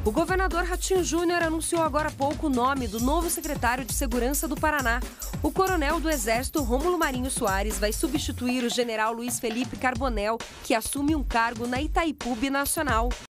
O governador Ratinho Júnior anunciou agora há pouco o nome do novo secretário de Segurança do Paraná. O coronel do Exército, Rômulo Marinho Soares, vai substituir o general Luiz Felipe Carbonell, que assume um cargo na Itaipu Binacional.